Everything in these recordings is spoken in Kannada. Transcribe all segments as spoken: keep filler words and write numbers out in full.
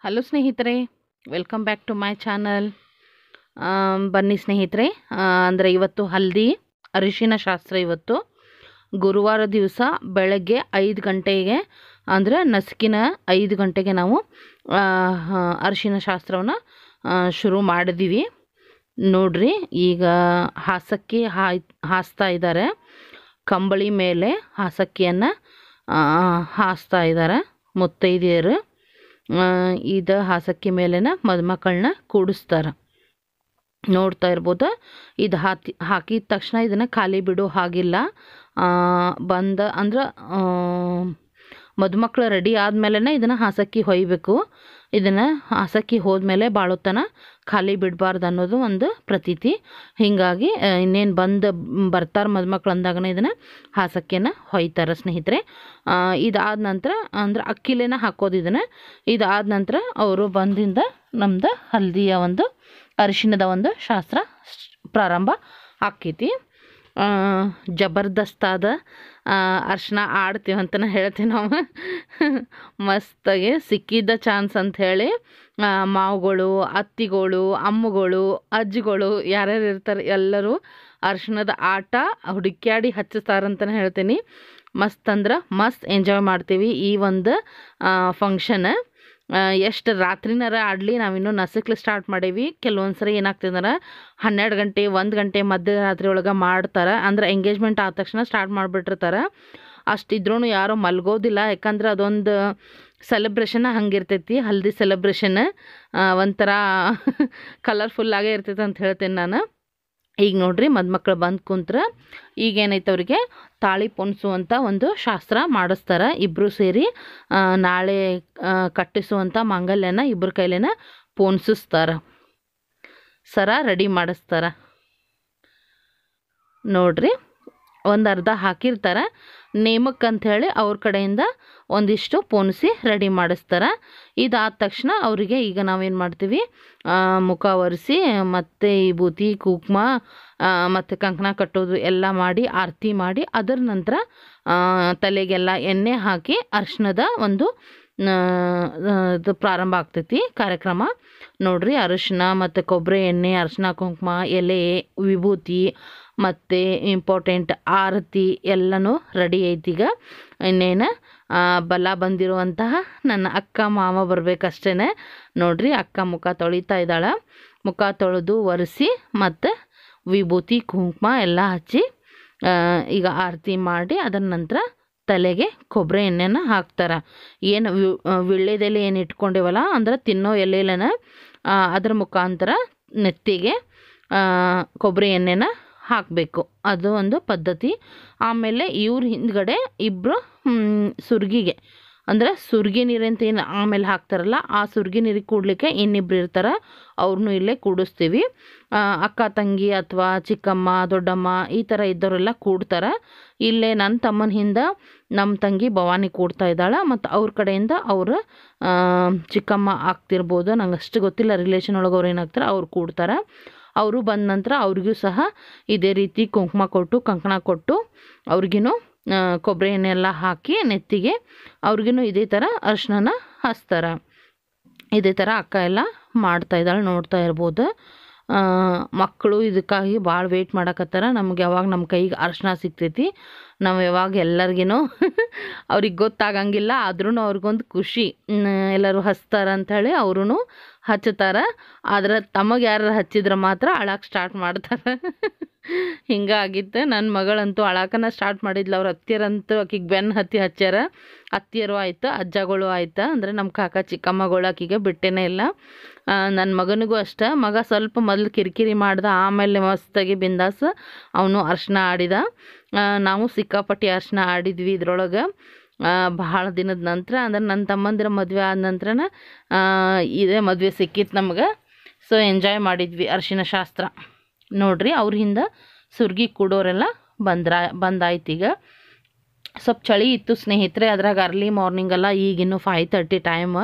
ಹಲೋ ಸ್ನೇಹಿತರೆ, welcome back to my channel. ಬನ್ನಿ ಸ್ನೇಹಿತರೆ, ಅಂದರೆ ಇವತ್ತು ಹಲ್ದಿ ಅರಿಶಿನ ಶಾಸ್ತ್ರ. ಇವತ್ತು ಗುರುವಾರ ದಿವಸ ಬೆಳಗ್ಗೆ ಐದು ಗಂಟೆಗೆ ಅಂದರೆ ನಸುಕಿನ ಐದು ಗಂಟೆಗೆ ನಾವು ಅರಿಶಿನ ಶಾಸ್ತ್ರವನ್ನು ಶುರು ಮಾಡಿದ್ದೀವಿ. ನೋಡ್ರಿ, ಈಗ ಹಾಸಕ್ಕಿ ಹಾಯ್ ಹಾಸ್ತಾ ಇದ್ದಾರೆ. ಕಂಬಳಿ ಮೇಲೆ ಹಾಸಕ್ಕಿಯನ್ನು ಹಾಸ್ತಾ ಇದ್ದಾರೆ ಮುತ್ತೈದೆಯರು. ಇದು ಹಾಸಕ್ಕಿ ಮೇಲೆನ ಮದುಮಕ್ಕಳನ್ನ ಕೂಡಿಸ್ತಾರೆ. ನೋಡ್ತಾ ಇರ್ಬೋದು. ಇದು ಹಾಕಿ ಹಾಕಿದ ತಕ್ಷಣ ಇದನ್ನು ಖಾಲಿ ಬಿಡೋ ಹಾಗಿಲ್ಲ. ಬಂದ ಅಂದ್ರೆ ಮದುಮಕ್ಕಳು ರೆಡಿ ಆದಮೇಲೆ ಇದನ್ನು ಹಾಸಕ್ಕಿ ಹೊಯ್ಬೇಕು. ಇದನ್ನು ಹಾಸಕ್ಕಿ ಹೋದ್ಮೇಲೆ ಬಾಳೋತನ ಖಾಲಿ ಬಿಡಬಾರ್ದು ಅನ್ನೋದು ಒಂದು ಪ್ರತೀತಿ. ಹೀಗಾಗಿ ಇನ್ನೇನು ಬಂದು ಬರ್ತಾರೆ ಮದುಮಕ್ಳು ಅಂದಾಗನೇ ಇದನ್ನು ಹಾಸಕ್ಕಿಯನ್ನು ಹೊಯ್ತಾರೆ ಸ್ನೇಹಿತರೆ. ಇದಾದ ನಂತರ ಅಂದ್ರೆ ಅಕ್ಕಿಲೇನ ಹಾಕೋದು ಇದನ್ನು. ಇದಾದ ನಂತರ ಅವರು ಬಂದಿಂದ ನಮ್ದು ಹಲ್ದಿಯ ಒಂದು ಅರಿಶಿಣದ ಒಂದು ಶಾಸ್ತ್ರ ಪ್ರಾರಂಭ ಆಕ್ಕೈತಿ. ಜಬರ್ದಸ್ತಾದ ಅರ್ಶಿನ ಆಡ್ತೀವಿ ಅಂತಲೇ ಹೇಳ್ತೀವಿ ನಾವು. ಮಸ್ತಾಗಿ ಸಿಕ್ಕಿದ್ದ ಚಾನ್ಸ್ ಅಂಥೇಳಿ ಮಾವುಗಳು, ಅತ್ತಿಗಳು, ಅಮ್ಮಗಳು, ಅಜ್ಜಿಗಳು ಯಾರ್ಯಾರು ಇರ್ತಾರೆ ಎಲ್ಲರೂ ಅರ್ಶಿಣದ ಆಟ ಹುಡುಕ್ಯಾಡಿ ಹಚ್ಚಿಸ್ತಾರಂತಲೇ ಹೇಳ್ತೀನಿ. ಮಸ್ತ್ ಅಂದ್ರೆ ಮಸ್ತ್ ಎಂಜಾಯ್ ಮಾಡ್ತೀವಿ ಈ ಒಂದು ಫಂಕ್ಷನ್. ಎಷ್ಟು ರಾತ್ರಿನಾರ ಆಡಲಿ, ನಾವಿನ್ನೂ ನಸಕ್ಲಿ ಸ್ಟಾರ್ಟ್ ಮಾಡೀವಿ. ಕೆಲವೊಂದು ಸರಿ ಏನಾಗ್ತದಂದ್ರೆ ಹನ್ನೆರಡು ಗಂಟೆ ಒಂದು ಗಂಟೆ ಮಧ್ಯರಾತ್ರಿ ಒಳಗೆ ಮಾಡ್ತಾರೆ. ಅಂದ್ರೆ ಎಂಗೇಜ್ಮೆಂಟ್ ಆದ ತಕ್ಷಣ ಸ್ಟಾರ್ಟ್ ಮಾಡಿಬಿಟ್ಟಿರ್ತಾರೆ. ಅಷ್ಟಿದ್ರೂ ಯಾರೂ ಮಲ್ಗೋದಿಲ್ಲ. ಯಾಕಂದ್ರೆ ಅದೊಂದು ಸೆಲೆಬ್ರೇಷನ್ ಹಂಗಿರ್ತೈತಿ. ಹಲ್ದಿ ಸೆಲೆಬ್ರೇಷನ್ ಒಂಥರ ಕಲರ್ಫುಲ್ಲಾಗೇ ಇರ್ತೈತೆ ಅಂತ ಹೇಳ್ತೀನಿ ನಾನು. ಈಗ ನೋಡ್ರಿ, ಮದುಮಕ್ಕಳು ಬಂದು ಕುಂತ್ರೆ ಈಗೇನೈತೆ ಅವರಿಗೆ ತಾಳಿ ಪೊನ್ಸುವಂಥ ಒಂದು ಶಾಸ್ತ್ರ ಮಾಡಿಸ್ತಾರೆ. ಇಬ್ಬರು ಸೇರಿ ನಾಳೆ ಕಟ್ಟಿಸುವಂಥ ಮಾಂಗಲ್ಯನ ಇಬ್ಬರ ಕೈಲೇನ ಪೋಣಿಸ್ತಾರೆ. ಸರ ರೆಡಿ ಮಾಡಿಸ್ತಾರೆ. ನೋಡ್ರಿ, ಒಂದು ಅರ್ಧ ಹಾಕಿರ್ತಾರೆ ನೇಮಕ್ಕೆ ಅಂಥೇಳಿ ಅವ್ರ ಕಡೆಯಿಂದ ಒಂದಿಷ್ಟು ಪೋಣಿಸಿ ರೆಡಿ ಮಾಡಿಸ್ತಾರೆ. ಇದಾದ ತಕ್ಷಣ ಅವರಿಗೆ ಈಗ ನಾವೇನು ಮಾಡ್ತೀವಿ, ಮುಖ ಒರೆಸಿ ಮತ್ತು ಈ ಬೂತಿ ಕುಂಕುಮ ಮತ್ತು ಕಂಕಣ ಕಟ್ಟೋದು ಎಲ್ಲ ಮಾಡಿ ಆರತಿ ಮಾಡಿ ಅದರ ನಂತರ ತಲೆಗೆಲ್ಲ ಎಣ್ಣೆ ಹಾಕಿ ಅರಿಶಿಣದ ಒಂದು ಇದು ಪ್ರಾರಂಭ ಆಗ್ತೈತಿ ಕಾರ್ಯಕ್ರಮ. ನೋಡ್ರಿ, ಅರಿಶಿಣ ಮತ್ತು ಕೊಬ್ಬರಿ ಎಣ್ಣೆ, ಅರಿಶಿಣ ಕುಂಕುಮ, ಎಲೆ, ವಿಭೂತಿ ಮತ್ತು ಇಂಪಾರ್ಟೆಂಟ್ ಆರತಿ ಎಲ್ಲನೂ ರೆಡಿ ಐತೀಗ. ಇನ್ನೇನು ಬಲ ಬಂದಿರುವಂತಹ ನನ್ನ ಅಕ್ಕ ಮಾವ ಬರಬೇಕಷ್ಟೇ. ನೋಡ್ರಿ, ಅಕ್ಕ ಮುಖ ತೊಳಿತಾ ಇದ್ದಾಳೆ. ಮುಖ ತೊಳೆದು ಒರೆಸಿ ಮತ್ತು ವಿಭೂತಿ ಕುಂಕುಮ ಎಲ್ಲ ಹಚ್ಚಿ ಈಗ ಆರತಿ ಮಾಡಿ ಅದರ ನಂತರ ತಲೆಗೆ ಕೊಬ್ಬರಿ ಎಣ್ಣೆನ ಹಾಕ್ತಾರೆ. ಏನು ವಿಳ್ಯದೆಲೆ ಏನು ಇಟ್ಕೊಂಡೇವಲ್ಲ ಅಂದ್ರೆ ತಿನ್ನೋ ಎಲೆಲನ ಅದ್ರ ಮುಖಾಂತರ ನೆತ್ತಿಗೆ ಕೊಬ್ಬರಿ ಎಣ್ಣೆನ ಹಾಕಬೇಕು. ಅದು ಒಂದು ಪದ್ಧತಿ. ಆಮೇಲೆ ಇವ್ರ ಹಿಂದ್ಗಡೆ ಇಬ್ಬರು ಸುರ್ಗಿಗೆ ಅಂದರೆ ಸುರ್ಗಿ ನೀರಂತ ಏನು ಆಮೇಲೆ ಹಾಕ್ತಾರಲ್ಲ, ಆ ಸುರ್ಗಿ ನೀರಿಗೆ ಕೂಡಲಿಕ್ಕೆ ಇನ್ನಿಬ್ರು ಇರ್ತಾರೆ. ಅವ್ರನ್ನೂ ಇಲ್ಲೇ ಕೂಡಿಸ್ತೀವಿ. ಅಕ್ಕ ತಂಗಿ ಅಥವಾ ಚಿಕ್ಕಮ್ಮ ದೊಡ್ಡಮ್ಮ ಈ ಥರ ಇದ್ದವರೆಲ್ಲ ಕೂಡ್ತಾರೆ. ಇಲ್ಲೇ ನನ್ನ ತಮ್ಮನ ಹಿಂದೆ ನಮ್ಮ ತಂಗಿ ಭವಾನಿ ಕೂಡ್ತಾ ಇದ್ದಾಳೆ. ಮತ್ತು ಅವ್ರ ಕಡೆಯಿಂದ ಅವರು ಚಿಕ್ಕಮ್ಮ ಆಗ್ತಿರ್ಬೋದು, ನಂಗೆ ಅಷ್ಟು ಗೊತ್ತಿಲ್ಲ ರಿಲೇಷನ್ ಒಳಗೆ ಅವ್ರು ಏನಾಗ್ತಾರೆ ಅವ್ರು ಕೂಡ್ತಾರೆ. ಅವರು ಬಂದ ನಂತರ ಅವ್ರಿಗೂ ಸಹ ಇದೇ ರೀತಿ ಕುಂಕುಮ ಕೊಟ್ಟು ಕಂಕಣ ಕೊಟ್ಟು ಅವ್ರಿಗೂ ಕೊಬ್ಬರಿ ಎಣ್ಣೆ ಎಲ್ಲ ಹಾಕಿ ನೆತ್ತಿಗೆ ಅವ್ರಿಗೂ ಇದೇ ಥರ ಅರ್ಶಿನ ಹಚ್ತಾರೆ. ಇದೇ ಥರ ಅಕ್ಕ ಎಲ್ಲ ಮಾಡ್ತಾ ಇದ್ದಾಳೆ, ನೋಡ್ತಾ ಇರ್ಬೋದು. ಮಕ್ಕಳು ಇದಕ್ಕಾಗಿ ಭಾಳ ವೆಯ್ಟ್ ಮಾಡಕತ್ತಾರ. ನಮ್ಗೆ ಯಾವಾಗ ನಮ್ಮ ಕೈಗೆ ಅರ್ಶಿನ ಸಿಗ್ತೈತಿ ನಾವು ಯಾವಾಗ ಎಲ್ಲರಿಗೂ ಅವ್ರಿಗೆ ಗೊತ್ತಾಗಂಗಿಲ್ಲ. ಆದ್ರೂ ಅವ್ರಿಗೊಂದು ಖುಷಿ, ಎಲ್ಲರೂ ಹಚ್ತಾರೆ ಅಂಥೇಳಿ ಅವ್ರೂ ಹಚ್ತಾರೆ. ಆದ್ರೆ ತಮಗೆ ಯಾರು ಹಚ್ಚಿದ್ರೆ ಮಾತ್ರ ಅಳಕ್ಕೆ ಸ್ಟಾರ್ಟ್ ಮಾಡ್ತಾರೆ. ಹಿಂಗಾಗಿತ್ತು. ನನ್ನ ಮಗಳಂತೂ ಅಳಕನ ಸ್ಟಾರ್ಟ್ ಮಾಡಿದ್ಲು. ಅವ್ರ ಅತ್ತಿಯರಂತೂ ಆಕಿಗೆ ಬೆನ್ನು ಹತ್ತಿ ಹಚ್ಚಾರ. ಅತ್ತಿಯರು ಆಯ್ತು, ಅಜ್ಜಗಳು ಆಯ್ತು, ಅಂದರೆ ನಮ್ಮ ಕಾಕ ಚಿಕ್ಕಮ್ಮಗಳು ಆಕಿಗೆ ಬಿಟ್ಟೇನೇ ಇಲ್ಲ. ನನ್ನ ಮಗನಿಗೂ ಅಷ್ಟೇ. ಮಗ ಸ್ವಲ್ಪ ಮೊದಲು ಕಿರಿಕಿರಿ ಮಾಡ್ದ, ಆಮೇಲೆ ಮಸ್ತಾಗಿ ಬಿಂದಾಸ್ ಅವನು ಅರ್ಶಿನ ಆಡಿದ. ನಾವು ಸಿಕ್ಕಾಪಟ್ಟಿ ಅರ್ಶಿನ ಆಡಿದ್ವಿ ಇದ್ರೊಳಗೆ ಬಹಳ ದಿನದ ನಂತರ. ಅಂದ್ರೆ ನನ್ನ ತಮ್ಮಂದಿರ ಮದುವೆ ಆದ ನಂತರನ ಇದೇ ಮದುವೆ ಸಿಕ್ಕಿತ್ತು ನಮ್ಗೆ. ಸೊ ಎಂಜಾಯ್ ಮಾಡಿದ್ವಿ ಅರಿಶಿನ ಶಾಸ್ತ್ರ. ನೋಡ್ರಿ, ಅವ್ರ ಹಿಂದೆ ಸುರ್ಗಿ ಕೂಡೋರೆಲ್ಲ ಬಂದ್ರ ಬಂದಾಯ್ತು. ಈಗ ಸ್ವಲ್ಪ ಚಳಿ ಇತ್ತು ಸ್ನೇಹಿತರೆ, ಅದ್ರಾಗ ಅರ್ಲಿ ಮಾರ್ನಿಂಗೆಲ್ಲ ಈಗಿನ್ನು ಫೈವ್ ತರ್ಟಿ ಟೈಮ್.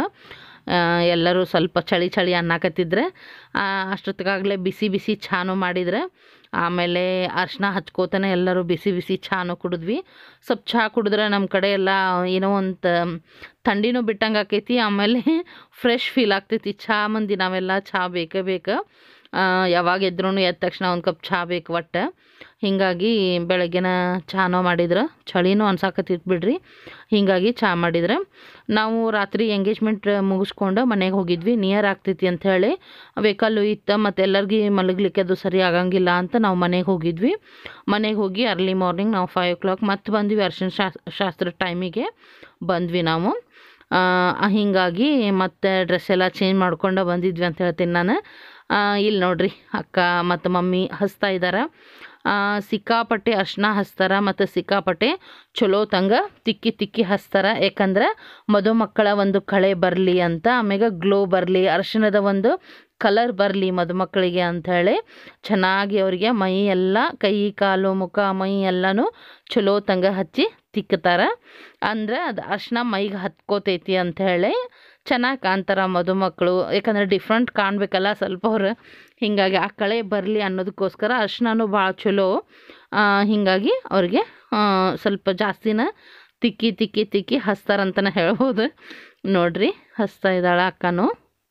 ಎಲ್ಲರೂ ಸ್ವಲ್ಪ ಚಳಿ ಚಳಿ ಅನ್ನಕತ್ತಿದ್ರೆ ಅಷ್ಟೊತ್ತಿಗಾಗಲೇ ಬಿಸಿ ಬಿಸಿ ಚಾನು ಮಾಡಿದರೆ ಆಮೇಲೆ ಅರ್ಶಿನ ಹಚ್ಕೋತಾನೆ ಎಲ್ಲರೂ ಬಿಸಿ ಬಿಸಿ ಚಾನು ಕುಡಿದ್ವಿ. ಸ್ವಲ್ಪ ಚಹಾ ಕುಡಿದ್ರೆ ನಮ್ಮ ಕಡೆ ಎಲ್ಲ ಏನೋ ಒಂದು ಥಂಡಿನೂ ಬಿಟ್ಟಂಗೆ ಆಕೈತಿ, ಆಮೇಲೆ ಫ್ರೆಶ್ ಫೀಲ್ ಆಗ್ತೈತಿ. ಚಹಾ ಮಂದಿ ನಾವೆಲ್ಲ ಚಹಾ ಬೇಕೇ ಬೇಕು, ಯಾವಾಗ ಎದ್ರೂ ಎದ್ದ ತಕ್ಷಣ ಒಂದು ಕಪ್ ಚಹಾ ಬೇಕು ಒಟ್ಟು. ಹೀಗಾಗಿ ಬೆಳಗ್ಗೆನ ಚಹಾನೋ ಮಾಡಿದ್ರೆ ಚಳಿನೂ ಅನ್ಸಾಕತ್ತಿತ್ತು ಬಿಡ್ರಿ, ಹೀಗಾಗಿ ಚಹಾ ಮಾಡಿದ್ರೆ. ನಾವು ರಾತ್ರಿ ಎಂಗೇಜ್ಮೆಂಟ್ ಮುಗಿಸ್ಕೊಂಡು ಮನೆಗೆ ಹೋಗಿದ್ವಿ, ನಿಯರ್ ಆಗ್ತೈತಿ ಅಂಥೇಳಿ. ವೆಹಿಕಲ್ಲು ಇತ್ತು ಮತ್ತು ಎಲ್ಲರಿಗೂ ಮಲಗಲಿಕ್ಕೆ ಅದು ಸರಿ ಆಗಂಗಿಲ್ಲ ಅಂತ ನಾವು ಮನೆಗೆ ಹೋಗಿದ್ವಿ. ಮನೆಗೆ ಹೋಗಿ ಅರ್ಲಿ ಮಾರ್ನಿಂಗ್ ನಾವು ಫೈವ್ ಓ ಕ್ಲಾಕ್ ಮತ್ತೆ ಬಂದ್ವಿ, ಅರ್ಶಿನ ಶಾಸ್ತ್ರ ಟೈಮಿಗೆ ಬಂದ್ವಿ ನಾವು. ಹೀಗಾಗಿ ಮತ್ತೆ ಡ್ರೆಸ್ ಎಲ್ಲ ಚೇಂಜ್ ಮಾಡ್ಕೊಂಡು ಬಂದಿದ್ವಿ ಅಂತ ಹೇಳ್ತೀನಿ ನಾನು. ಇಲ್ಲಿ ನೋಡ್ರಿ ಅಕ್ಕ ಮತ್ತು ಮಮ್ಮಿ ಹಚ್ತಾ ಇದ್ದಾರೆ. ಸಿಕ್ಕಾಪಟ್ಟೆ ಅರ್ಶಿನ ಹಚ್ತಾರೆ ಮತ್ತು ಸಿಕ್ಕಾಪಟ್ಟೆ ಚಲೋ ತಂಗ ತಿಕ್ಕಿ ತಿಕ್ಕಿ ಹಚ್ತಾರೆ. ಯಾಕಂದ್ರೆ ಮದುಮಕ್ಕಳ ಒಂದು ಕಳೆ ಬರಲಿ ಅಂತ, ಆಮೇಲೆ ಗ್ಲೋ ಬರಲಿ, ಅರ್ಶಿಣದ ಒಂದು ಕಲರ್ ಬರಲಿ ಮದುಮಕ್ಕಳಿಗೆ ಅಂಥೇಳಿ ಚೆನ್ನಾಗಿ ಅವರಿಗೆ ಮೈ ಎಲ್ಲ ಕೈ ಕಾಲು ಮುಖ ಮೈ ಎಲ್ಲನೂ ಚಲೋ ತಂಗ ಹಚ್ಚಿ ತಿಕ್ಕತಾರೆ. ಅಂದರೆ ಅದು ಅರ್ಶಿನ ಮೈಗೆ ಹತ್ಕೋತೈತಿ ಅಂಥೇಳಿ ಚೆನ್ನಾಗಿ ಕಾಣ್ತಾರೆ ಮದುಮಕ್ಕಳು. ಯಾಕಂದರೆ ಡಿಫ್ರೆಂಟ್ ಕಾಣಬೇಕಲ್ಲ ಸ್ವಲ್ಪ ಅವ್ರು, ಹೀಗಾಗಿ ಆ ಕಳೆ ಬರಲಿ ಅನ್ನೋದಕ್ಕೋಸ್ಕರ ಅರ್ಶಿನೂ ಭಾಳ ಚಲೋ. ಹೀಗಾಗಿ ಅವ್ರಿಗೆ ಸ್ವಲ್ಪ ಜಾಸ್ತಿನ ತಿಕ್ಕಿ ತಿಕ್ಕಿ ತಿಕ್ಕಿ ಹಚ್ತಾರಂತಲೇ ಹೇಳ್ಬೋದು. ನೋಡ್ರಿ ಹಚ್ತಾ ಇದ್ದಾಳೆ ಅಕ್ಕನೂ,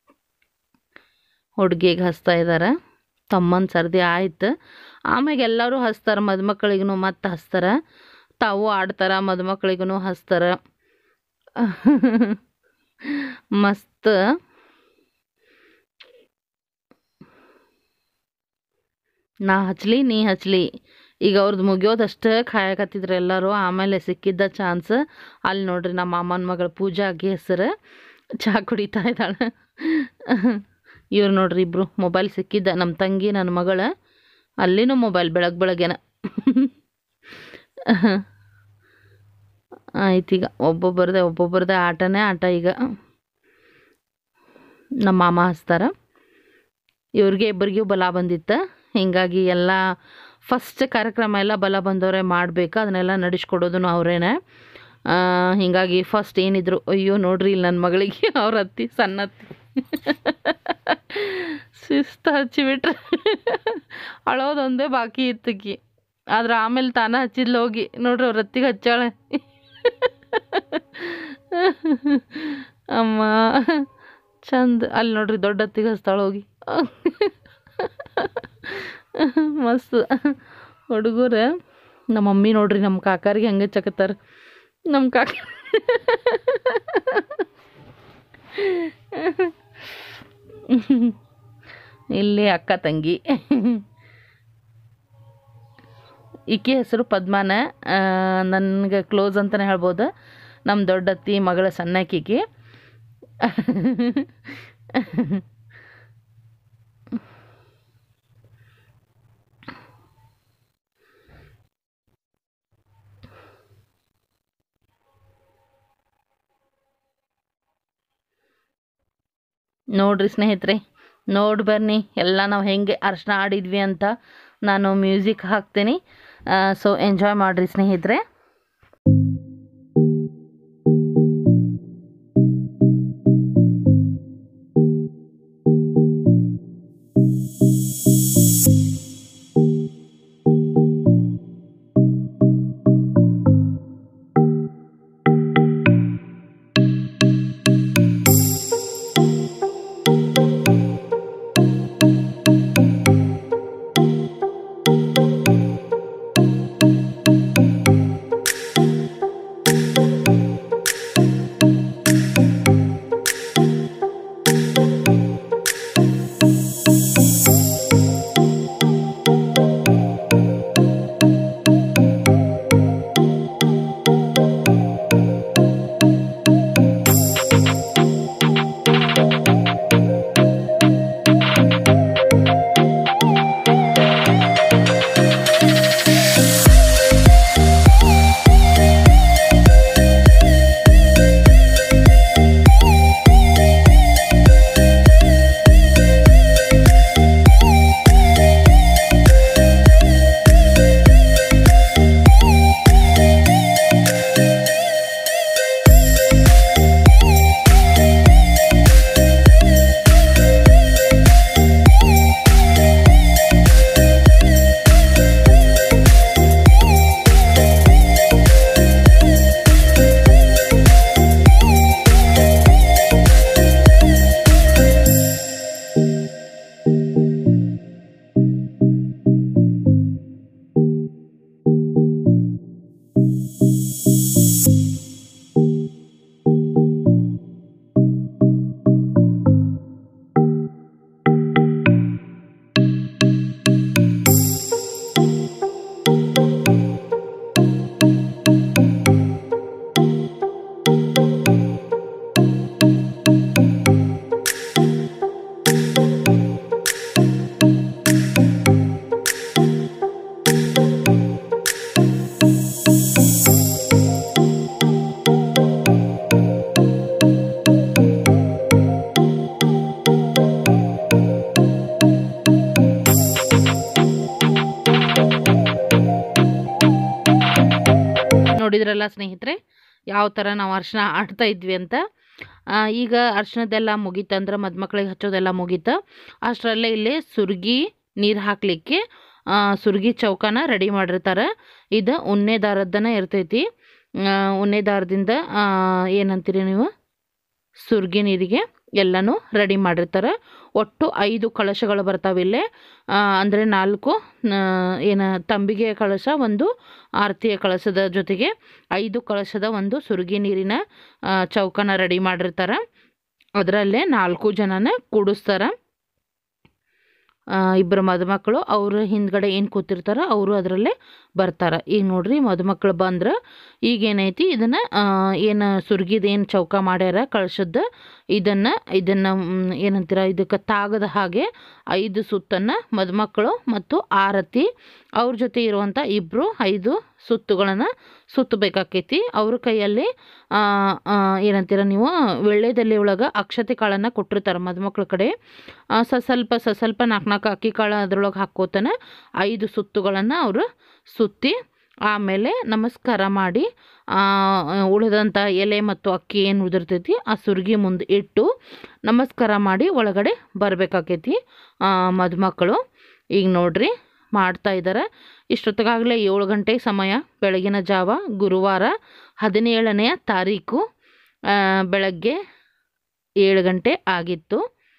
ಹುಡುಗಿಗೆ ಹಚ್ತಾ ಇದ್ದಾರೆ. ತಮ್ಮನ ಸರ್ದಿ ಆಯ್ತು, ಆಮ್ಯಾಗ ಎಲ್ಲರೂ ಹಚ್ತಾರೆ, ಮದುಮಕ್ಕಳಿಗೂ ಮತ್ತೆ ಹಚ್ತಾರೆ, ತಾವು ಆಡ್ತಾರೆ, ಮದುಮಕ್ಕಳಿಗೂ ಹಚ್ತಾರೆ. ಮಸ್ತ್ ನಾ ಹಚ್ಲಿ ನೀ ಹಚ್ಲಿ, ಈಗ ಅವ್ರದ್ದು ಮುಗಿಯೋದಷ್ಟು ಕಾಯಕತ್ತಿದ್ರು ಎಲ್ಲರೂ. ಆಮೇಲೆ ಸಿಕ್ಕಿದ್ದ ಚಾನ್ಸ್ ಅಲ್ಲಿ ನೋಡ್ರಿ ನಮ್ಮ ಮಾಮನ ಮಗಳು ಪೂಜಾಗೆ ಹೆಸರು ಚಹಾ ಕುಡಿತಾ ಇದ್ದಾಳೆ. ಇವ್ರು ನೋಡ್ರಿ ಇಬ್ಬರು ಮೊಬೈಲ್ ಸಿಕ್ಕಿದ್ದ, ನಮ್ಮ ತಂಗಿ ನನ್ನ ಮಗಳ ಅಲ್ಲಿನೂ ಮೊಬೈಲ್ ಬೆಳಗ್ಗೆ ಬೆಳಗ್ಗೆನ. ಆಯ್ತೀಗ ಒಬ್ಬೊಬ್ಬರದೇ ಒಬ್ಬೊಬ್ಬರದೇ ಆಟನೇ ಆಟ. ಈಗ ನಮ್ಮ ಮಾಮ ಹಚ್ತಾರೆ, ಇವ್ರಿಗೆ ಇಬ್ಬರಿಗೂ ಬಲ ಬಂದಿತ್ತು. ಹೀಗಾಗಿ ಎಲ್ಲ ಫಸ್ಟ್ ಕಾರ್ಯಕ್ರಮ ಎಲ್ಲ ಬಲ ಬಂದವರೇ ಮಾಡಬೇಕು, ಅದನ್ನೆಲ್ಲ ನಡೆಸ್ಕೊಡೋದು ಅವರೇನೆ. ಹೀಗಾಗಿ ಫಸ್ಟ್ ಏನಿದ್ರು, ಅಯ್ಯೋ ನೋಡ್ರಿ ಇಲ್ಲಿ ನನ್ನ ಮಗಳಿಗೆ ಅವ್ರ ಅತ್ತಿ ಸಣ್ಣ ಅತ್ತಿ ಶಿಸ್ತು ಹಚ್ಚಿಬಿಟ್ರೆ ಅಳೋದೊಂದೇ ಬಾಕಿ ಇತ್ತಕಿ. ಆದ್ರೆ ಆಮೇಲೆ ತಾನ ಹಚ್ಚಿದ್ಲು ಹೋಗಿ, ನೋಡ್ರಿ ಅವ್ರ ಅತ್ತಿಗೆ ಹಚ್ಚಾಳೆ. ಅಮ್ಮ ಚಂದ. ಅಲ್ಲಿ ನೋಡ್ರಿ ದೊಡ್ಡ ಅತ್ತಿಗೆ ಹಚ್ತಾಳೆ ಹೋಗಿ. ಮಸ್ತ್ ಹುಡುಗರು. ನಮ್ಮ ಮಮ್ಮಿ ನೋಡ್ರಿ ನಮ್ಮ ಕಾಕಾರಿಗೆ ಹಂಗೆ ಚಕತ್ತಾರ. ನಮ್ಮ ಕಾಕ ಇಲ್ಲಿ ಅಕ್ಕ ತಂಗಿ. ಈಕೆ ಹೆಸರು ಪದ್ಮಾನ, ನನಗೆ ಕ್ಲೋಸ್ ಅಂತಲೇ ಹೇಳ್ಬೋದು. ನಮ್ಮ ದೊಡ್ಡತ್ತಿ ಮಗಳ ಸಣ್ಣಕ್ಕಿಗೆ. ನೋಡ್ರಿ ಸ್ನೇಹಿತರೆ, ನೋಡಿ ಬನ್ನಿ ಎಲ್ಲ ನಾವು ಹೆಂಗೆ ಅರ್ಶಿನ ಆಡಿದ್ವಿ ಅಂತ. ನಾನು ಮ್ಯೂಸಿಕ್ ಹಾಕ್ತೀನಿ, ಸೊ ಎಂಜಾಯ್ ಮಾಡಿರಿ ಸ್ನೇಹಿತರೆ. ಗೊತ್ತಲ್ಲ ಸ್ನೇಹಿತರೆ ಯಾವ ಥರ ನಾವು ಅರ್ಶಿನ ಆಡ್ತಾ ಇದ್ವಿ ಅಂತ. ಈಗ ಅರ್ಶಿನದೆಲ್ಲ ಮುಗೀತಂದ್ರೆ ಮದುಮಕ್ಳಿಗೆ ಹಚ್ಚೋದೆಲ್ಲ ಮುಗೀತು. ಅಷ್ಟರಲ್ಲೇ ಇಲ್ಲಿ ಸುರ್ಗಿ ನೀರು ಹಾಕಲಿಕ್ಕೆ ಸುರ್ಗಿ ಚೌಕನ ರೆಡಿ ಮಾಡಿರ್ತಾರೆ. ಇದು ಉಣ್ಣೆ ದಾರದ್ದನೇ ಇರ್ತೈತಿ. ಉಣ್ಣೆ ದಾರದಿಂದ ಏನಂತೀರಿ ನೀವು ಸುರ್ಗಿ ನೀರಿಗೆ ಎಲ್ಲನೂ ರೆಡಿ ಮಾಡಿರ್ತಾರೆ. ಒಟ್ಟು ಐದು ಕಳಶಗಳು ಬರ್ತಾವೆ ಇಲ್ಲೇ. ಅಂದರೆ ನಾಲ್ಕು ಏನು ತಂಬಿಗೆ ಕಳಶ, ಒಂದು ಆರತಿಯ ಕಳಶದ ಜೊತೆಗೆ ಐದು ಕಳಶದ ಒಂದು ಸುರ್ಗಿ ನೀರಿನ ಚೌಕನ ರೆಡಿ ಮಾಡಿರ್ತಾರೆ. ಅದರಲ್ಲೇ ನಾಲ್ಕು ಜನನ ಕೂಡಿಸ್ತಾರೆ. ಇಬ್ಬರು ಮದುಮಕ್ಕಳು ಅವ್ರ ಹಿಂದ್ಗಡೆ ಏನು ಕೂತಿರ್ತಾರೋ ಅವರು ಅದರಲ್ಲೇ ಬರ್ತಾರೆ. ಈಗ ನೋಡ್ರಿ ಮದುಮಕ್ಕಳು ಬಂದ್ರೆ ಈಗೇನೈತಿ ಇದನ್ನು ಏನು ಸುರ್ಗಿದ ಏನು ಚೌಕ ಮಾಡ್ಯಾರ ಕಳ್ಸದ್ದು ಇದನ್ನು ಇದನ್ನು ಏನಂತೀರ ಇದಕ್ಕೆ ತಾಗದ ಹಾಗೆ ಐದು ಸುತ್ತನ್ನು ಮದುಮಕ್ಕಳು ಮತ್ತು ಆರತಿ ಅವ್ರ ಜೊತೆ ಇರುವಂಥ ಇಬ್ಬರು ಐದು ಸುತ್ತುಗಳನ್ನು ಸುತ್ತಬೇಕಾಕೈತಿ. ಅವ್ರ ಕೈಯಲ್ಲಿ ಏನಂತೀರ ನೀವು ವೀಳ್ಯದೆಲೆ ಒಳಗೆ ಅಕ್ಷತೆ ಕಾಳನ್ನು ಕೊಟ್ಟಿರ್ತಾರೆ ಮದುಮಕ್ಳ ಕಡೆ. ಸ ಸ್ವಲ್ಪ ಸ ಸ್ವಲ್ಪ ನಾಲ್ಕು ನಾಲ್ಕು ಅಕ್ಕಿ ಕಾಳು ಅದ್ರೊಳಗೆ ಹಾಕ್ಕೋತಾನೆ ಐದು ಸುತ್ತುಗಳನ್ನು ಅವರು ಸುತ್ತಿ ಆಮೇಲೆ ನಮಸ್ಕಾರ ಮಾಡಿ ಉಳಿದಂಥ ಎಲೆ ಮತ್ತು ಅಕ್ಕಿ ಏನು ಉದುರ್ತೈತಿ ಆ ಸುರ್ಗಿ ಮುಂದೆ ಇಟ್ಟು ನಮಸ್ಕಾರ ಮಾಡಿ ಒಳಗಡೆ ಬರಬೇಕಾಕೈತಿ ಮದುಮಕ್ಕಳು. ಈಗ ನೋಡ್ರಿ ಮಾಡ್ತಾ ಇದ್ದಾರೆ. ಇಷ್ಟೊತ್ತಿಗಾಗಲೇ ಏಳು ಗಂಟೆ ಸಮಯ, ಬೆಳಗಿನ ಜಾವ, ಗುರುವಾರ ಹದಿನೇಳನೆಯ ತಾರೀಕು ಬೆಳಗ್ಗೆ ಏಳು ಗಂಟೆ ಆಗಿತ್ತು.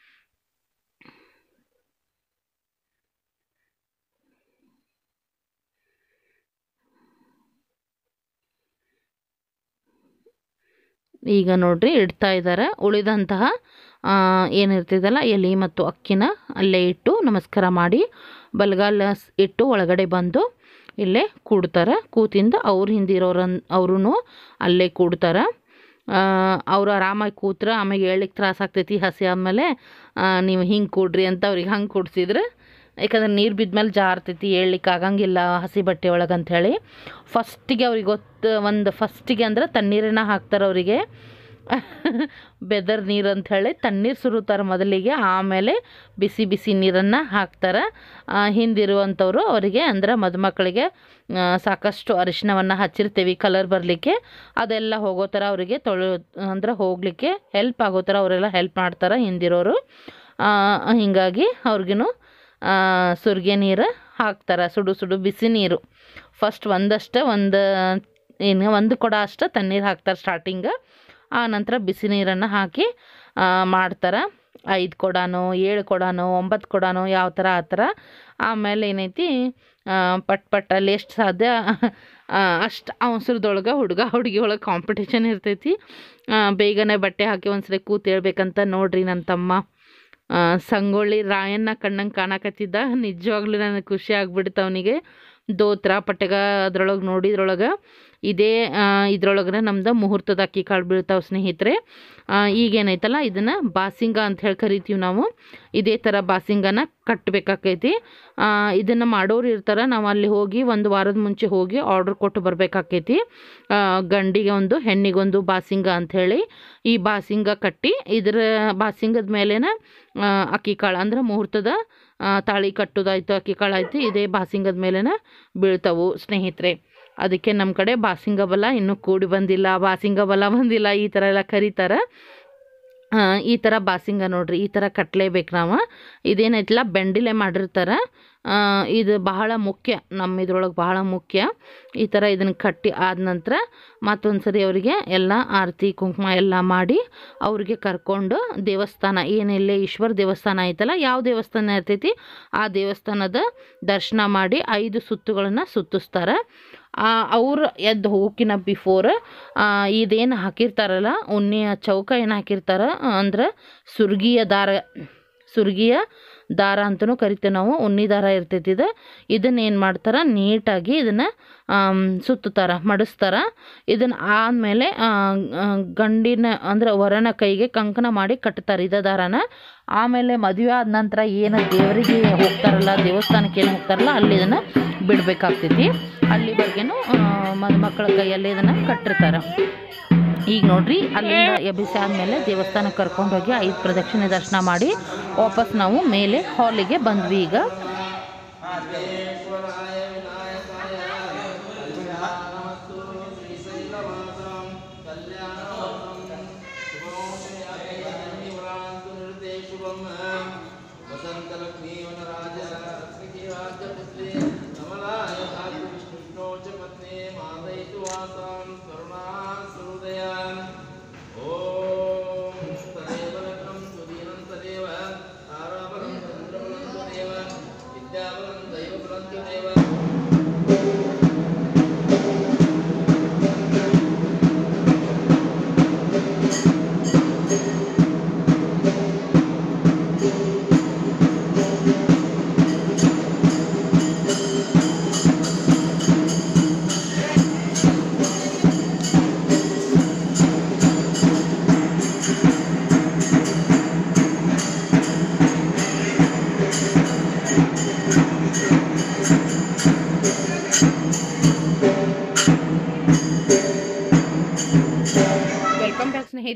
ಈಗ ನೋಡ್ರಿ ಇಡ್ತಾ ಇದ್ದಾರೆ. ಉಳಿದಂತಹ ಏನಿರ್ತಿದಲ್ಲ ಎಲೆ ಮತ್ತು ಅಕ್ಕಿನ ಅಲ್ಲೇ ಇಟ್ಟು ನಮಸ್ಕಾರ ಮಾಡಿ ಬಲಗಾಲ ಇಟ್ಟು ಒಳಗಡೆ ಬಂದು ಇಲ್ಲೇ ಕೂಡ್ತಾರೆ. ಕೂತಿಂದ ಅವ್ರ ಹಿಂದಿರೋರನ್ ಅವ್ರೂ ಅಲ್ಲೇ ಕೂಡ್ತಾರೆ. ಅವರು ಆರಾಮಾಗಿ ಕೂತ್ರೆ ಆಮೇಲೆ ಹೇಳಲಿಕ್ಕೆ ತ್ರಾಸ ಆಗ್ತೈತಿ. ಹಸಿ ಆದಮೇಲೆ ನೀವು ಹಿಂಗೆ ಕೂಡ್ರಿ ಅಂತ ಅವ್ರಿಗೆ ಹಂಗೆ ಕೂಡ್ಸಿದ್ರೆ, ಯಾಕಂದ್ರೆ ನೀರು ಬಿದ್ಮೇಲೆ ಜಾರ್ತೈತಿ, ಹೇಳಲಿಕ್ಕೆ ಆಗಂಗಿಲ್ಲ ಹಸಿ ಬಟ್ಟೆ ಒಳಗೆ ಅಂಥೇಳಿ ಫಸ್ಟಿಗೆ ಅವ್ರಿಗೆ ಗೊತ್ತು. ಒಂದು ಫಸ್ಟಿಗೆ ಅಂದ್ರೆ ತಣ್ಣೀರನ್ನ ಹಾಕ್ತಾರೆ ಅವರಿಗೆ, ಬೆದರ್ ನೀರು ಅಂಥೇಳಿ ತಣ್ಣೀರು ಸುರುತ್ತಾರೆ ಮೊದಲಿಗೆ, ಆಮೇಲೆ ಬಿಸಿ ಬಿಸಿ ನೀರನ್ನು ಹಾಕ್ತಾರೆ. ಹಿಂದಿರುವಂಥವ್ರು ಅವರಿಗೆ ಅಂದ್ರೆ ಮದುಮಕ್ಕಳಿಗೆ ಸಾಕಷ್ಟು ಅರಿಶಿನವನ್ನು ಹಚ್ಚಿರ್ತೀವಿ ಕಲರ್ ಬರಲಿಕ್ಕೆ, ಅದೆಲ್ಲ ಹೋಗೋ ಥರ ಅವರಿಗೆ ತೊಳೆ ಅಂದ್ರೆ ಹೋಗಲಿಕ್ಕೆ ಹೆಲ್ಪ್ ಆಗೋ ಥರ ಅವರೆಲ್ಲ ಹೆಲ್ಪ್ ಮಾಡ್ತಾರೆ ಹಿಂದಿರೋರು. ಹೀಗಾಗಿ ಅವ್ರಿಗೂ ಸುರ್ಗೆ ನೀರು ಹಾಕ್ತಾರೆ, ಸುಡು ಸುಡು ಬಿಸಿ ನೀರು. ಫಸ್ಟ್ ಒಂದಷ್ಟು ಒಂದು ಏನು ಒಂದು ಕೊಡ ಅಷ್ಟು ತಣ್ಣೀರು ಹಾಕ್ತಾರೆ ಸ್ಟಾರ್ಟಿಂಗ್, ಆ ನಂತರ ಬಿಸಿ ನೀರನ್ನು ಹಾಕಿ ಮಾಡ್ತಾರೆ. ಐದು ಕೊಡನೋ ಏಳು ಕೊಡನೋ ಒಂಬತ್ತು ಕೊಡನೋ ಯಾವ ಥರ ಆ ಥರ. ಆಮೇಲೆ ಏನೈತಿ ಪಟ್ ಪಟ್ಟಲ್ಲಿ ಎಷ್ಟು ಸಾಧ್ಯ ಅಷ್ಟು ಅವಸರದೊಳಗೆ ಹುಡುಗ ಹುಡುಗಿ ಒಳಗೆ ಕಾಂಪಿಟೇಷನ್ ಇರ್ತೈತಿ. ಬೇಗನೆ ಬಟ್ಟೆ ಹಾಕಿ ಒಂದ್ಸರಿ ಕೂತು ಹೇಳ್ಬೇಕಂತ ನೋಡ್ರಿ ನನ್ನ ತಮ್ಮ ಸಂಗೊಳ್ಳಿ ರಾಯಣ್ಣ ಕಣ್ಣಂಗೆ ಕಾಣಕತ್ತಿದ್ದ. ನಿಜವಾಗ್ಲೂ ನನಗೆ ಖುಷಿ ಆಗ್ಬಿಡ್ತು ಅವನಿಗೆ. ದೋತ್ರ ಪಟ್ಟಗ ಅದ್ರೊಳಗೆ ನೋಡಿದ್ರೊಳಗೆ ಇದೇ ಇದ್ರೊಳಗೆ ನಮ್ದು ಮುಹೂರ್ತದ ಅಕ್ಕಿ ಕಾಳು ಬೀಳ್ತಾವೆ ಸ್ನೇಹಿತರೆ. ಈಗೇನೈತಲ್ಲ ಇದನ್ನು ಬಾಸಿಂಗ ಅಂತ ಹೇಳಿ ಕರಿತೀವಿ ನಾವು. ಇದೇ ಥರ ಬಾಸಿಂಗನ ಕಟ್ಟಬೇಕಾಕೈತಿ. ಇದನ್ನು ಮಾಡೋರು ಇರ್ತಾರೆ, ನಾವು ಅಲ್ಲಿ ಹೋಗಿ ಒಂದು ವಾರದ ಮುಂಚೆ ಹೋಗಿ ಆರ್ಡ್ರ್ ಕೊಟ್ಟು ಬರಬೇಕಾಕೈತಿ. ಗಂಡಿಗೆ ಒಂದು ಹೆಣ್ಣಿಗೊಂದು ಬಾಸಿಂಗ ಅಂಥೇಳಿ ಈ ಬಾಸಿಂಗ ಕಟ್ಟಿ ಇದರ ಬಾಸಿಂಗದ ಮೇಲೇನ ಅಕ್ಕಿ ಕಾಳು ಅಂದ್ರೆ ಮುಹೂರ್ತದ ತಾಳಿ ಕಟ್ಟೋದಾಯ್ತು, ಅಕ್ಕಿ ಕಾಳು ಆಯಿತು, ಇದೇ ಬಾಸಿಂಗದ ಮೇಲೇನ ಬೀಳ್ತಾವು ಸ್ನೇಹಿತರೆ. ಅದಕ್ಕೆ ನಮ್ಮ ಕಡೆ ಬಾಸಿಂಗ ಬಲ ಇನ್ನೂ ಕೂಡಿ ಬಂದಿಲ್ಲ, ಬಾಸಿಂಗ ಬಲ ಬಂದಿಲ್ಲ ಈ ಥರ ಎಲ್ಲ ಕರೀತಾರೆ. ಈ ಥರ ಬಾಸಿಂಗ ನೋಡ್ರಿ ಈ ಥರ ಕಟ್ಟಲೇಬೇಕು ನಾವು. ಇದೇನೈತಿಲ್ಲ ಬೆಂಡಿಲೆ ಮಾಡಿರ್ತಾರೆ. ಇದು ಬಹಳ ಮುಖ್ಯ, ನಮ್ಮ ಇದ್ರೊಳಗೆ ಬಹಳ ಮುಖ್ಯ. ಈ ಥರ ಇದನ್ನು ಕಟ್ಟಿ ಆದ ನಂತರ ಮತ್ತೊಂದು ಸರಿ ಅವರಿಗೆ ಎಲ್ಲ ಆರತಿ ಕುಂಕುಮ ಎಲ್ಲ ಮಾಡಿ ಅವ್ರಿಗೆ ಕರ್ಕೊಂಡು ದೇವಸ್ಥಾನ ಏನಿಲ್ಲೇ ಈಶ್ವರ ದೇವಸ್ಥಾನ ಐತಲ್ಲ, ಯಾವ ದೇವಸ್ಥಾನ ಇರ್ತೈತಿ ಆ ದೇವಸ್ಥಾನದ ದರ್ಶನ ಮಾಡಿ ಐದು ಸುತ್ತುಗಳನ್ನು ಸುತ್ತಿಸ್ತಾರೆ. ಅವ್ರು ಎದ್ದು ಹೋಗಿನ ಬಿಫೋರ್ ಇದೇನು ಹಾಕಿರ್ತಾರಲ್ಲ ಉನ್ನೆಯ ಚೌಕ ಏನು ಹಾಕಿರ್ತಾರೆ ಅಂದ್ರೆ ಸುರ್ಗಿಯ ದಾರ, ಸುರ್ಗಿಯ ದಾರ ಅಂತಲೂ ಕರಿತೇವೆ ನಾವು. ಉನ್ನಿ ದಾರ ಇರ್ತೈತಿ ಇದು. ಇದನ್ನು ಏನು ಮಾಡ್ತಾರೆ ನೀಟಾಗಿ ಇದನ್ನು ಸುತ್ತುತ್ತಾರೆ, ಮಡಿಸ್ತಾರೆ. ಇದನ್ನು ಆದಮೇಲೆ ಗಂಡಿನ ಅಂದ್ರೆ ವರನ ಕೈಗೆ ಕಂಕಣ ಮಾಡಿ ಕಟ್ತಾರೆ ಇದೇ ದಾರನ. ಆಮೇಲೆ ಮದುವೆ ಆದ ನಂತರ ಏನು ದೇವರಿಗೆ ಹೋಗ್ತಾರಲ್ಲ, ದೇವಸ್ಥಾನಕ್ಕೆ ಏನು ಹೋಗ್ತಾರಲ್ಲ ಅಲ್ಲಿ ಇದನ್ನು ಬಿಡಬೇಕಾಗ್ತೈತಿ. ಅಲ್ಲಿವರೆಗೂ ಮದುಮಕ್ಕಳ ಕೈಯಲ್ಲಿ ಇದನ್ನು ಕಟ್ಟಿರ್ತಾರೆ. ಈಗ ನೋಡ್ರಿ ಅಲ್ಲಿಂದ ಎಬ್ಬಿಸಿ ಆದಮೇಲೆ ದೇವಸ್ಥಾನಕ್ಕೆ ಕರ್ಕೊಂಡೋಗಿ ಐದು ಪ್ರದಕ್ಷಿಣೆ ದರ್ಶನ ಮಾಡಿ ವಾಪಸ್ ನಾವು ಮೇಲೆ ಹಾಲಿಗೆ ಬಂದ್ವಿ. ಈಗ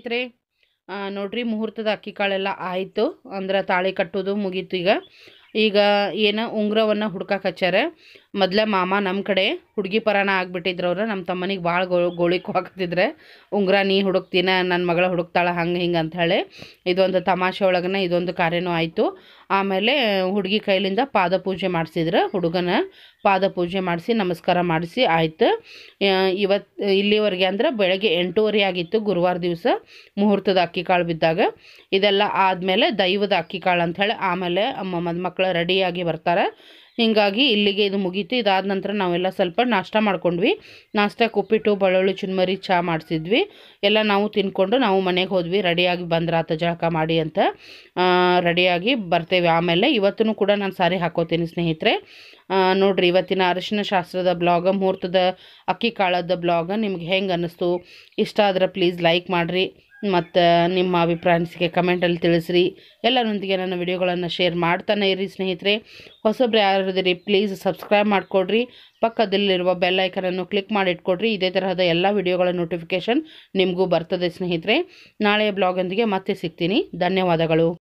ಸ್ನೇಹಿತರೆ, ನೋಡ್ರಿ ಮುಹೂರ್ತದ ಅಕ್ಕಿ ಕಾಳೆಲ್ಲ ಆಯಿತು, ಅಂದ್ರೆ ತಾಳಿ ಕಟ್ಟೋದು ಮುಗೀತು. ಈಗ ಈಗ ಏನು ಉಂಗುರವನ್ನು ಹುಡ್ಕಕ್ಕೆ ಹಚ್ಚಾರೆ. ಮೊದಲೇ ಮಾಮ ನಮ್ಮ ಕಡೆ ಹುಡುಗಿ ಪರಾಣ ಆಗಿಬಿಟ್ಟಿದ್ರು. ಅವ್ರು ನಮ್ಮ ತಮ್ಮನಿಗೆ ಭಾಳ ಗೋ ಗೋಳಿಗೆ ಹಾಕ್ತಿದ್ರೆ, ಉಂಗುರ ನೀ ಹುಡುಕ್ತೀನ, ನನ್ನ ಮಗಳ ಹುಡುಕ್ತಾಳೆ ಹಂಗೆ ಹಿಂಗೆ ಅಂಥೇಳಿ. ಇದೊಂದು ತಮಾಷೆ ಒಳಗನೆ ಇದೊಂದು ಕಾರ್ಯನೂ ಆಯಿತು. ಆಮೇಲೆ ಹುಡುಗಿ ಕೈಲಿಂದ ಪಾದ ಪೂಜೆ ಮಾಡಿಸಿದ್ರು. ಹುಡುಗನ ಪಾದ ಪೂಜೆ ಮಾಡಿಸಿ ನಮಸ್ಕಾರ ಮಾಡಿಸಿ ಆಯಿತು. ಇವತ್ತು ಇಲ್ಲಿವರೆಗೆ ಅಂದ್ರೆ ಬೆಳಗ್ಗೆ ಎಂಟೂವರೆ ಆಗಿತ್ತು ಗುರುವಾರ ದಿವಸ ಮುಹೂರ್ತದ ಅಕ್ಕಿ ಕಾಳು ಬಿದ್ದಾಗ. ಇದೆಲ್ಲ ಆದಮೇಲೆ ದೈವದ ಅಕ್ಕಿ ಕಾಳು ಅಂಥೇಳಿ ಆಮೇಲೆ ಅಮ್ಮ ಮದುಮಕ್ಕಳು ರೆಡಿಯಾಗಿ ಬರ್ತಾರೆ. ಹೀಗಾಗಿ ಇಲ್ಲಿಗೆ ಇದು ಮುಗೀತು. ಇದಾದ ನಂತರ ನಾವೆಲ್ಲ ಸ್ವಲ್ಪ ನಾಷ್ಟ ಮಾಡ್ಕೊಂಡ್ವಿ. ನಾಷ್ಟಕ್ಕೆ ಉಪ್ಪಿಟ್ಟು, ಬೆಳ್ಳುಳ್ಳಿ ಚುನ್ಮರಿ, ಚಹಾ ಮಾಡಿಸಿದ್ವಿ. ಎಲ್ಲ ನಾವು ತಿನ್ಕೊಂಡು ನಾವು ಮನೆಗೆ ಹೋದ್ವಿ. ರೆಡಿಯಾಗಿ ಬಂದ್ರಾತ ಜಳಕ ಮಾಡಿ ಅಂತ ರೆಡಿಯಾಗಿ ಬರ್ತೇವೆ. ಆಮೇಲೆ ಇವತ್ತೂ ಕೂಡ ನಾನು ಸಾರಿ ಹಾಕೋತೀನಿ ಸ್ನೇಹಿತರೆ. ನೋಡಿರಿ, ಇವತ್ತಿನ ಅರಿಶಿನ ಶಾಸ್ತ್ರದ ಬ್ಲಾಗ, ಮುಹೂರ್ತದ ಅಕ್ಕಿ ಕಾಳದ ಬ್ಲಾಗ ನಿಮ್ಗೆ ಹೆಂಗೆ ಅನ್ನಿಸ್ತು? ಇಷ್ಟ ಆದ್ರೆ ಪ್ಲೀಸ್ ಲೈಕ್ ಮಾಡಿರಿ ಮತ್ತು ನಿಮ್ಮ ಅಭಿಪ್ರಾಯನಿಸಿಕೆ ಕಮೆಂಟಲ್ಲಿ ತಿಳಿಸ್ರಿ. ಎಲ್ಲರೊಂದಿಗೆ ನನ್ನ ವಿಡಿಯೋಗಳನ್ನು ಶೇರ್ ಮಾಡ್ತಾನೆ ಇರಿ ಸ್ನೇಹಿತರೆ. ಹೊಸಬ್ರು ಯಾರಿದ್ದೀರಿ ಪ್ಲೀಸ್ ಸಬ್ಸ್ಕ್ರೈಬ್ ಮಾಡಿಕೊಡ್ರಿ. ಪಕ್ಕದಲ್ಲಿರುವ ಬೆಲ್ ಐಕನನ್ನು ಕ್ಲಿಕ್ ಮಾಡಿ ಇಟ್ಕೊಡ್ರಿ. ಇದೇ ತರಹದ ಎಲ್ಲ ವಿಡಿಯೋಗಳ ನೋಟಿಫಿಕೇಷನ್ ನಿಮಗೂ ಬರ್ತದೆ ಸ್ನೇಹಿತರೆ. ನಾಳೆಯ ಬ್ಲಾಗೊಂದಿಗೆ ಮತ್ತೆ ಸಿಗ್ತೀನಿ. ಧನ್ಯವಾದಗಳು.